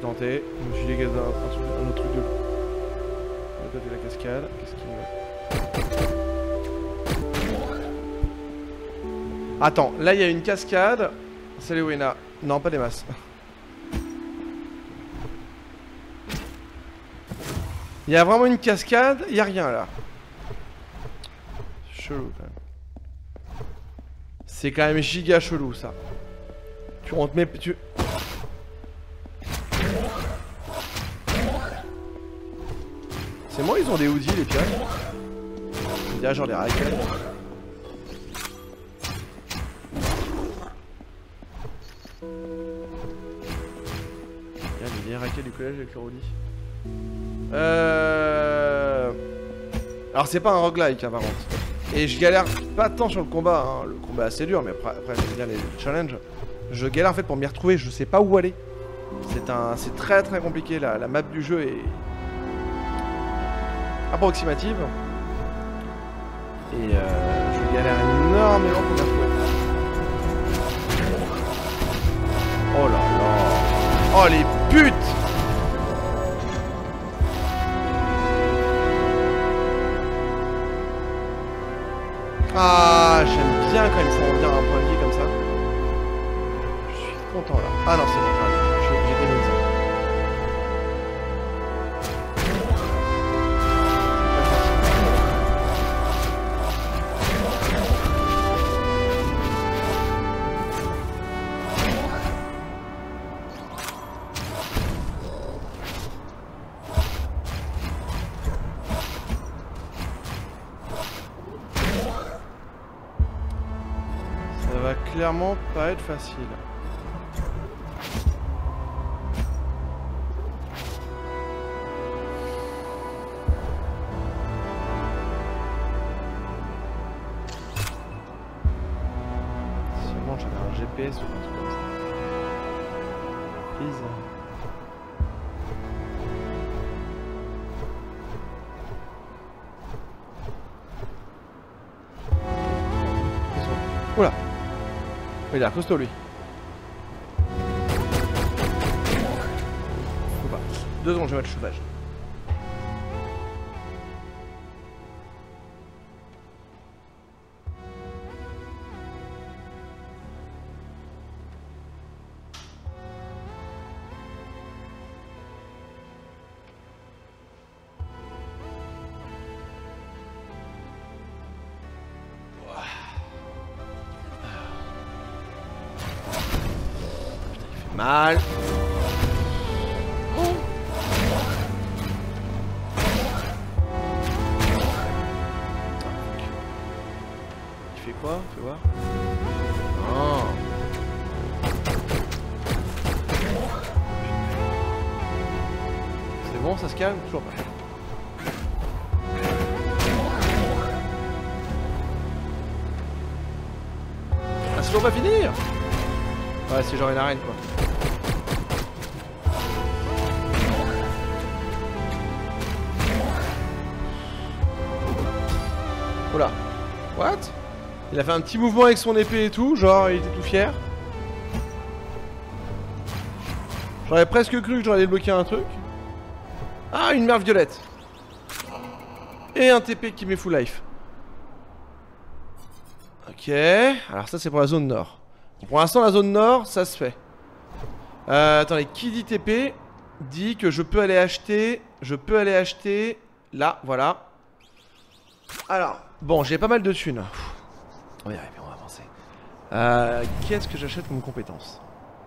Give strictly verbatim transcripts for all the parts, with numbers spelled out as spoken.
tenté. Je me suis dégagé un, un, truc- un autre truc de... De côté de la cascade. Qu'est-ce qu'il me... Attends, là il y a une cascade. Salut Wena. Non, pas des masses. Il y a vraiment une cascade, il y a rien là. Chelou quand même. C'est quand même giga chelou ça. Tu on te met... Tu... C'est moi, ils ont des hoodies les pioches. Il y a genre des raquettes. Il y a des vieilles raquettes du collège avec le hoodie. Euh... Alors c'est pas un roguelike hein, par contre. Et je galère pas tant sur le combat, hein. Le combat est assez dur, mais après, après j'aime bien les challenges. Je galère en fait pour m'y retrouver, je sais pas où aller. C'est un, c'est très très compliqué, la, la map du jeu est approximative. Et euh, je galère énormément pour m'y retrouver. Oh là là. Oh les putes. Ah, j'aime bien quand ils font revenir un point de vie comme ça. Je suis content là. Ah non, c'est bon, j'arrive. J'ai des maisons. Ça va clairement pas être facile. Sûrement j'avais un G P S ou un truc comme ça. Please. Oula. Il a l'air costaud lui. Faut pas. Deux secondes, je vais mettre le chauffage. Mal. Oh. Il fait quoi? Fais voir. Oh. C'est bon, ça se calme? Toujours pas. Ah, c'est toujours pas fini? Ouais, c'est genre une arène quoi. Oula. What? Il a fait un petit mouvement avec son épée et tout, genre il était tout fier. J'aurais presque cru que j'aurais débloqué un truc. Ah, une merve violette. Et un T P qui met full life. Ok, alors ça c'est pour la zone nord. Pour l'instant la zone nord, ça se fait. Euh, attendez, qui dit T P dit que je peux aller acheter. Je peux aller acheter. Là, voilà. Alors, bon, j'ai pas mal de thunes. On va y arriver, on va avancer. Euh, Qu'est-ce que j'achète comme compétence?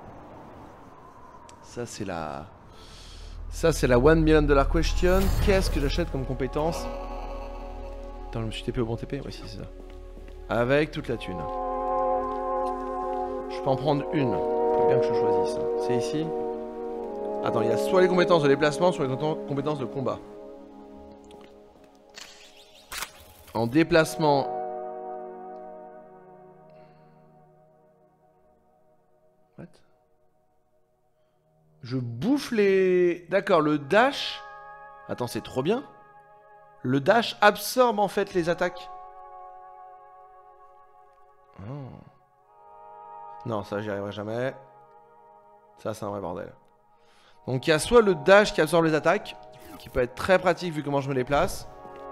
Ça, c'est la... Ça, c'est la one million dollar question. Qu'est-ce que j'achète comme compétence? Attends, je me suis T P au bon T P? Oui, si, c'est ça. Avec toute la thune. Je peux en prendre une. Faut bien que je choisisse. C'est ici. Attends, il y a soit les compétences de déplacement, soit les compétences de combat. En déplacement... What? Je bouffe les... D'accord, le dash... Attends, c'est trop bien. Le dash absorbe en fait les attaques. Oh. Non, ça j'y arriverai jamais. Ça c'est un vrai bordel. Donc il y a soit le dash qui absorbe les attaques, qui peut être très pratique vu comment je me déplace.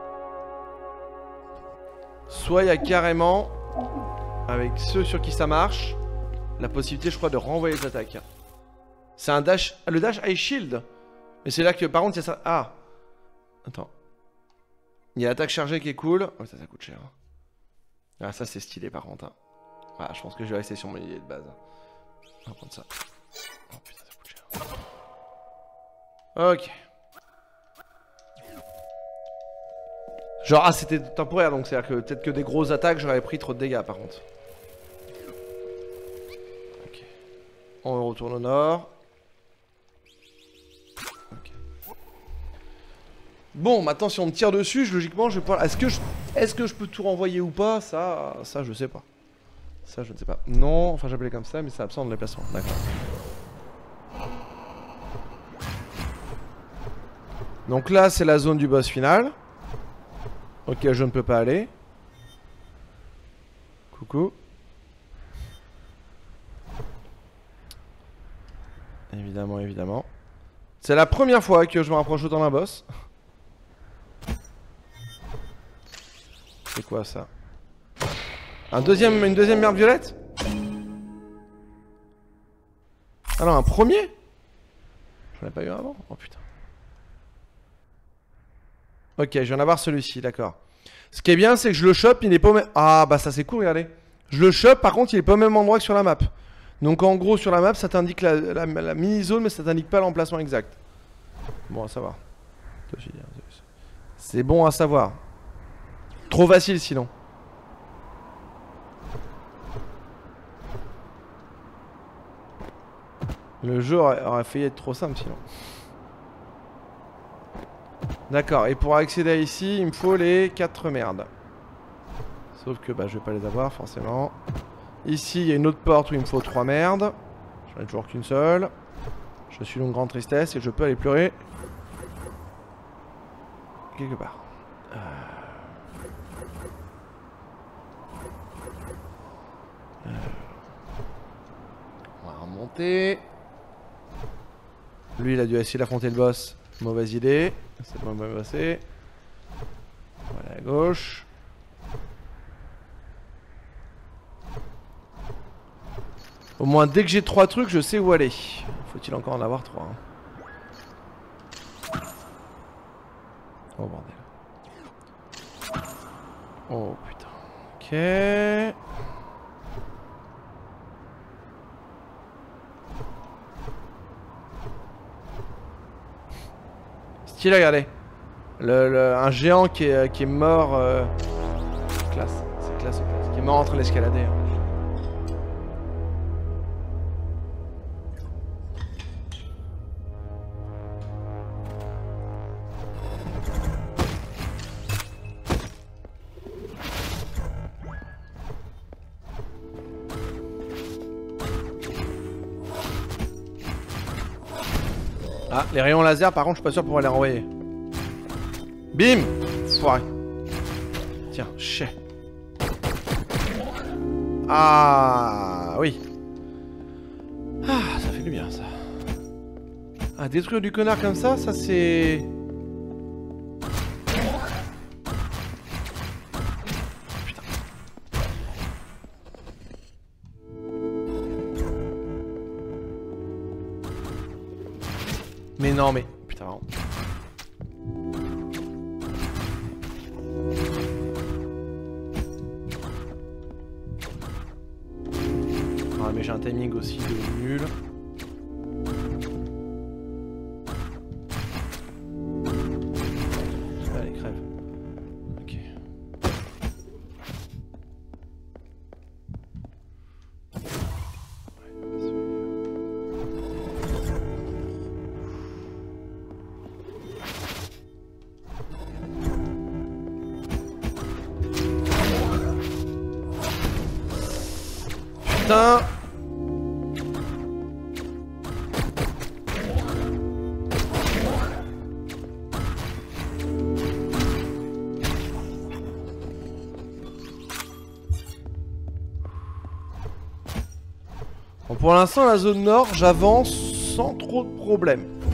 Soit il y a carrément, avec ceux sur qui ça marche, la possibilité je crois de renvoyer les attaques. C'est un dash... Ah, le dash Ice Shield. Mais c'est là que par contre il y a ça... Ah. Attends. Il y a l'attaque chargée qui est cool. Oh ça, ça coûte cher. Ah ça c'est stylé par contre. Hein. Ah, je pense que je vais rester sur mon idée de base. On va prendre ça. Oh putain ça coûte cher. Ok. Genre, ah, c'était temporaire, donc c'est-à-dire que peut-être que des grosses attaques, j'aurais pris trop de dégâts par contre. Ok. On retourne au nord. Ok. Bon, maintenant, si on me tire dessus, je, logiquement, je vais pouvoir. Est-ce que je, est-ce que je peux tout renvoyer ou pas? Ça, ça, je sais pas. Ça, je ne sais pas. Non, enfin, j'appelais comme ça, mais c'est absent de déplacement. D'accord. Donc là, c'est la zone du boss final. Ok, je ne peux pas aller. Coucou. Évidemment, évidemment. C'est la première fois que je me rapproche autant d'un boss. C'est quoi ça? Un deuxième, une deuxième merde violette? Ah non, un premier? J'en ai pas eu un avant? Oh putain. Ok, je viens d'avoir celui-ci, d'accord. Ce qui est bien, c'est que je le chope, il est pas au même... Ah, bah ça c'est cool, regardez. Je le chope, par contre, il est pas au même endroit que sur la map. Donc en gros, sur la map, ça t'indique la, la, la mini-zone, mais ça t'indique pas l'emplacement exact. Bon à savoir. C'est bon à savoir. Trop facile sinon. Le jeu aurait, aurait failli être trop simple sinon. D'accord, et pour accéder ici, il me faut les quatre merdes. Sauf que bah je vais pas les avoir forcément. Ici, il y a une autre porte où il me faut trois merdes. J'en ai toujours qu'une seule. Je suis d'une grande tristesse et je peux aller pleurer quelque part. Euh... Euh... On va remonter. Lui, il a dû essayer d'affronter le boss. Mauvaise idée. C'est pas mal passé. Voilà à gauche. Au moins, dès que j'ai trois trucs, je sais où aller. Faut-il encore en avoir trois hein. Oh bordel. Oh putain. Ok. Stylé, regardez. Le, le, un géant qui est, qui est mort. Euh... Classe. C'est classe, classe. Qui est mort en train d'escalader. Hein. Ah, les rayons laser, par contre, je suis pas sûr de pouvoir les renvoyer. Bim! Foiré. Tiens, chais. Ah, oui. Ah, ça fait du bien, ça. Ah, détruire du connard comme ça, ça c'est... Putain. Mais non, mais... Putain, vraiment. Ah, mais j'ai un timing aussi de nul. Allez, crève. Ok. Putain. Bon, pour l'instant, la zone nord, j'avance sans trop de problèmes.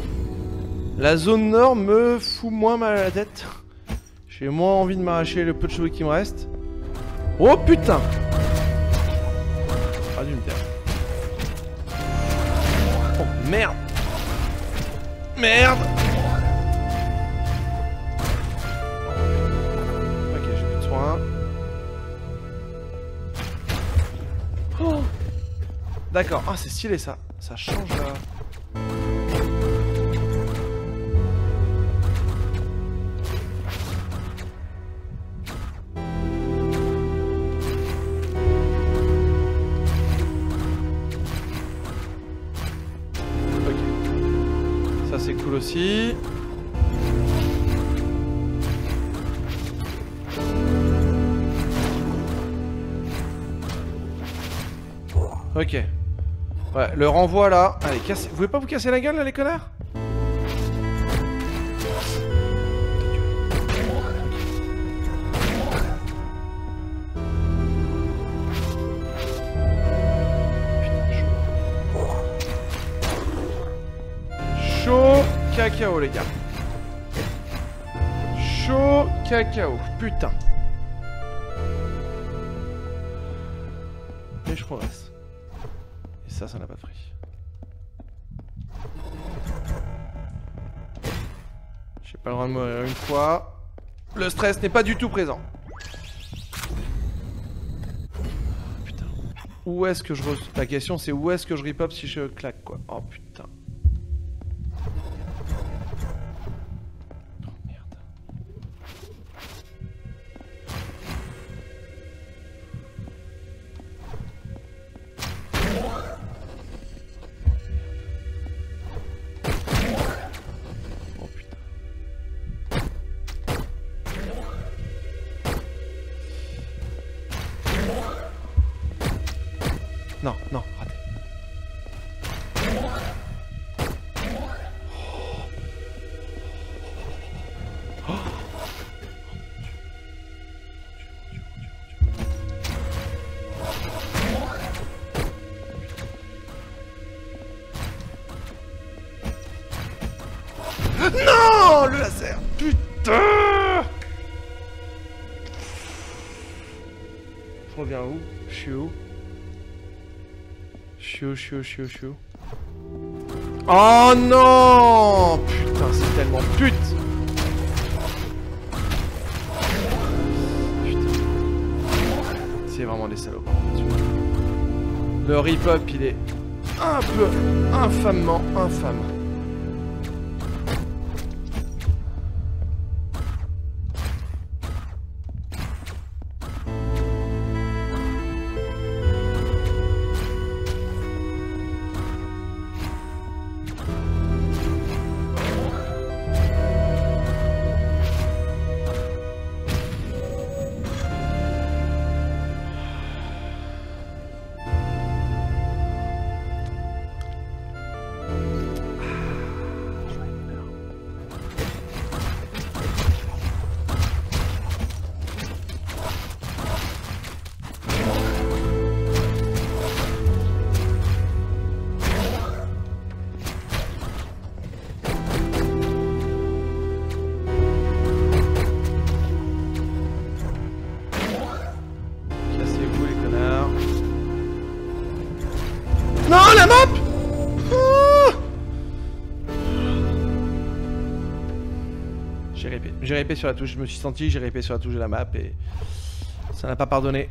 La zone nord me fout moins mal à la tête. J'ai moins envie de m'arracher le peu de cheveux qui me reste. Oh putain! Ah, dû me taire. Oh merde! Merde! Ok, j'ai plus de soins. Oh. D'accord. Ah, c'est stylé ça. Ça change là. C'est cool aussi. Ok. Ouais, le renvoi là. Allez, cassez. Vous voulez pas vous casser la gueule là, les connards? Chaud cacao les gars. Chaud cacao. Putain. Mais je progresse. Et ça, ça n'a pas de prix. J'ai pas le droit de mourir une fois. Le stress n'est pas du tout présent. Putain. Où est-ce que je re... La question c'est où est-ce que je rip-up si je claque quoi. Oh putain. Non, non, raté. Oh. Non, le laser. Putain. Je reviens où? Je suis où? Chou, chou, chou, chou. Oh non! Putain, c'est tellement pute! Putain. C'est vraiment des salauds. Le rip-up, il est un peu infamement infâme. Non, la map! Ah, j'ai répé. J'ai répé sur la touche, je me suis senti, j'ai répé sur la touche de la map et ça n'a pas pardonné.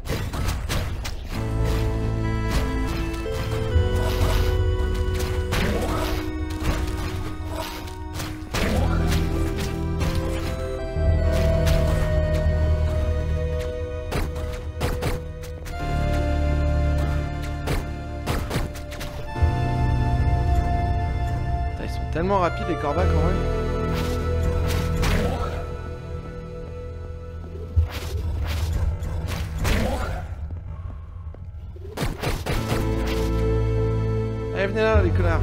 Tellement rapide les corbats quand même. Allez, venez là les connards.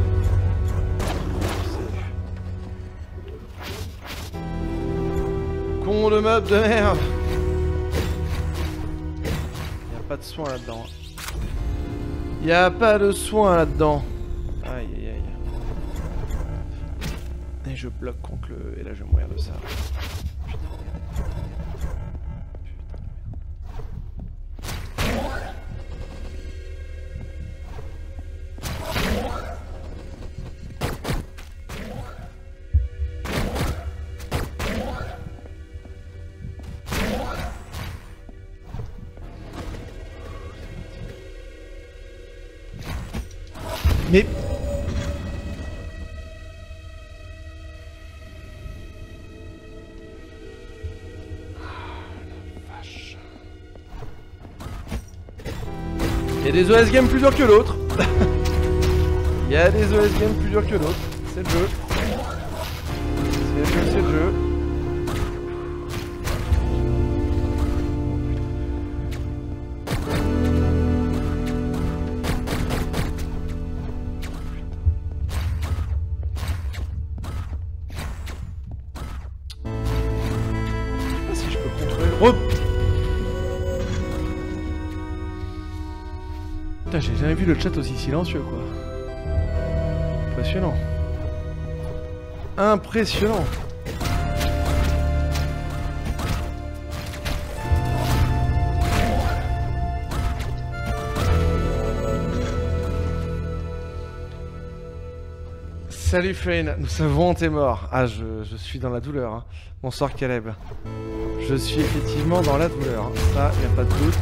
Con de meuble de merde. Y a pas de soin là-dedans. Y a pas de soin là-dedans. Aïe aïe aïe. Et je bloque contre le... Et là je vais mourir de ça. Mais... Il y a des O S games plus durs que l'autre. Il y a des O S games plus durs que l'autre. C'est le jeu. C'est le jeu, c'est le jeu. Je sais pas si je peux contrôler le... Oh, putain, j'ai jamais vu le chat aussi silencieux, quoi. Impressionnant. Impressionnant. Salut Fane, nous savons t'es mort. Ah, je, je suis dans la douleur. Hein. Bonsoir Caleb. Je suis effectivement dans la douleur. Hein. Ça, y a pas de doute.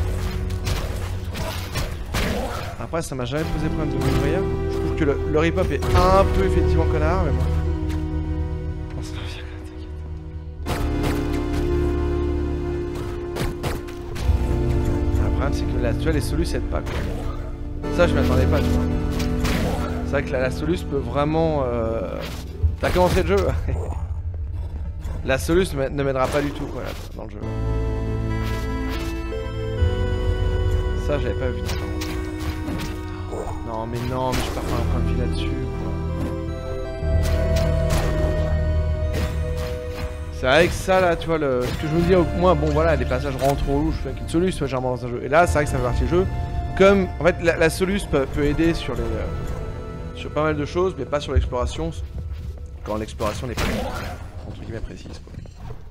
Après, ça m'a jamais posé problème de mourir. Je trouve que le, le rip-hop est un peu effectivement connard, mais bon. On se revient, t'inquiète. Le problème, c'est que là, tu vois, les solus aident pas, quoi. Ça, je m'attendais pas, tu vois. C'est vrai que la, la solus peut vraiment... Euh... T'as commencé le jeu. La solus ne m'aidera pas du tout, quoi, là, dans le jeu. Ça, j'avais pas vu. Non mais non, mais je pars pas un point de vie là-dessus, quoi. C'est vrai que ça là, tu vois, le... ce que je me dis au moins, bon voilà, les passages rentrent trop louches, je fais une solus, tu vois, généralement dans un jeu. Et là, c'est vrai que ça fait partie du jeu. Comme, en fait, la, la solus peut, peut aider sur les, euh, sur pas mal de choses, mais pas sur l'exploration, quand l'exploration n'est pas, entre guillemets, précise, quoi.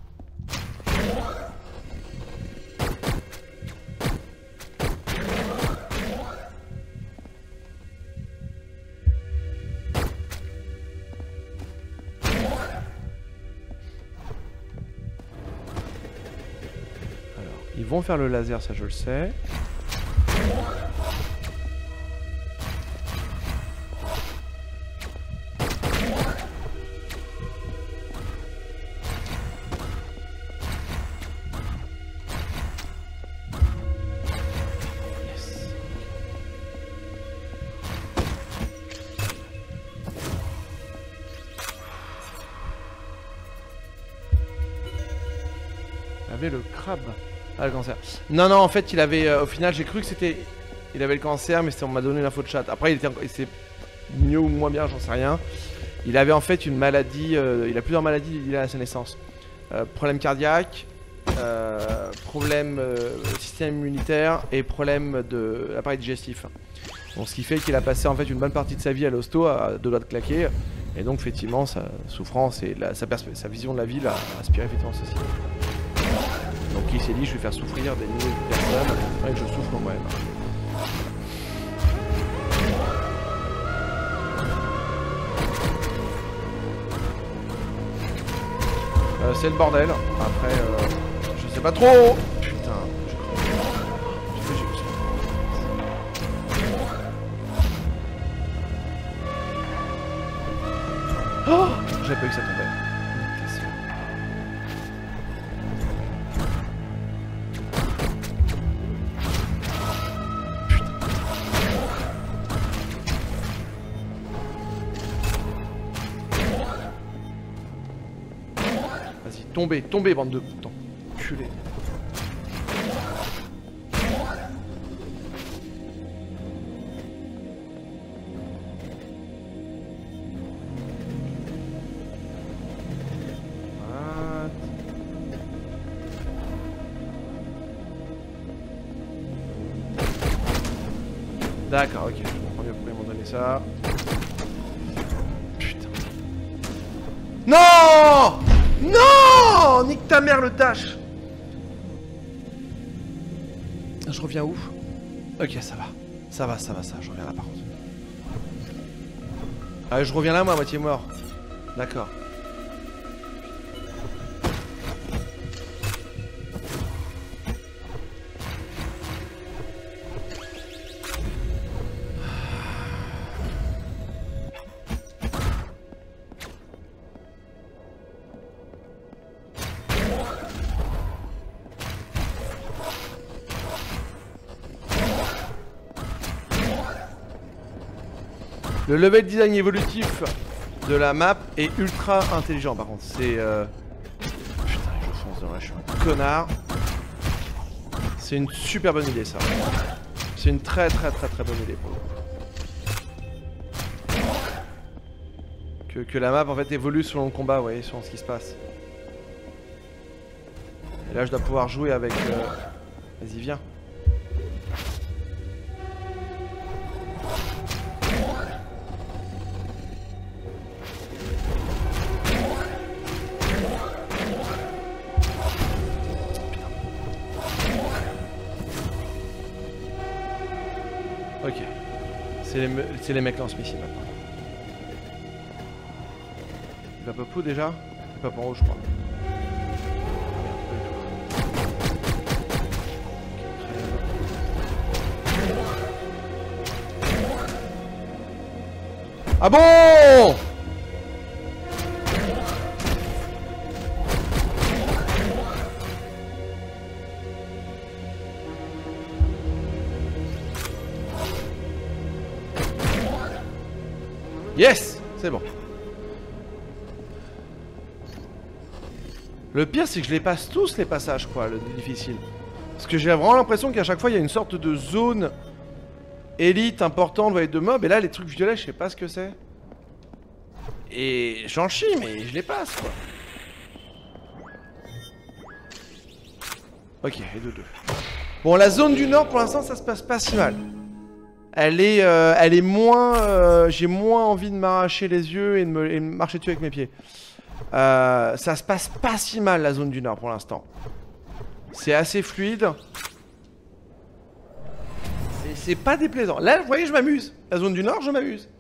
Ils vont faire le laser, ça je le sais. Yes. Il avait le crabe. Ah, le cancer. Non, non, en fait, il avait... Euh, au final, j'ai cru que c'était... Il avait le cancer, mais on m'a donné l'info de chat. Après, il était... C'est mieux ou moins bien, j'en sais rien. Il avait en fait une maladie... Euh, il a plusieurs maladies liées à sa naissance. Euh, problème cardiaque, euh, problème euh, système immunitaire et problème de l'appareil digestif. Donc, ce qui fait qu'il a passé en fait une bonne partie de sa vie à l'hosto, à deux doigts de claquer. Et donc, effectivement, sa souffrance et la, sa, sa vision de la vie l'a aspiré effectivement ceci. Donc il s'est dit, je vais faire souffrir des milliers de personnes, et que je souffre moi-même. Euh, c'est le bordel. Après, euh, je sais pas trop. Putain, je crève. Oh, j'avais pas eu que ça tombait. Tombez, tombez, bande de putains. Culé. What? D'accord, ok, je comprends mieux pourquoi ils m'ont donné ça. Putain. Non! Non! Nique ta mère le dash. Je reviens où? Ok, ça va. Ça va, ça va, ça. Je reviens là par contre. Ah, je reviens là, moi, à moitié mort. D'accord. Le level design évolutif de la map est ultra intelligent par contre. C'est... Euh... Putain, je fonce dans la... Je suis un connard. C'est une super bonne idée ça. C'est une très très très très bonne idée pour le coup. Que, que la map en fait évolue selon le combat, vous voyez, selon ce qui se passe. Et là je dois pouvoir jouer avec... Euh... Vas-y, viens. Ok. C'est les, c'est les mecs lance-missiles maintenant. Il va pop où déjà? Il va pas en haut je crois. Ah bon? Yes! C'est bon. Le pire c'est que je les passe tous les passages quoi, le difficile. Parce que j'ai vraiment l'impression qu'à chaque fois il y a une sorte de zone élite importante avec de mobs et là les trucs violets je sais pas ce que c'est. Et j'en chie mais je les passe quoi. Ok, et de deux. Bon la zone du nord pour l'instant ça se passe pas si mal. Elle est, euh, elle est moins... Euh, j'ai moins envie de m'arracher les yeux et de, me, et de marcher dessus avec mes pieds. Euh, ça se passe pas si mal la zone du nord pour l'instant. C'est assez fluide. C'est pas déplaisant. Là, vous voyez, je m'amuse. La zone du nord, je m'amuse.